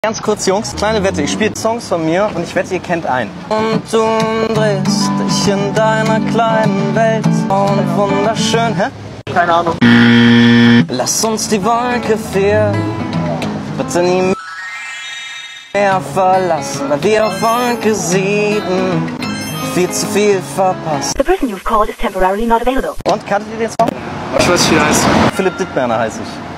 Ganz kurz, Jungs, kleine Wette. Ich spiele Songs von mir und ich wette, ihr kennt einen. Und du drehst dich in deiner kleinen Welt und wunderschön, hä? Keine Ahnung. Lass uns die Wolke 4 bitte nie mehr verlassen, weil wir auf Wolke 7 viel zu viel verpasst. The person you've called is temporarily not available. Und kanntet ihr den Song? Ich weiß nicht, wie der heißt. Philipp Dittberner heiße ich.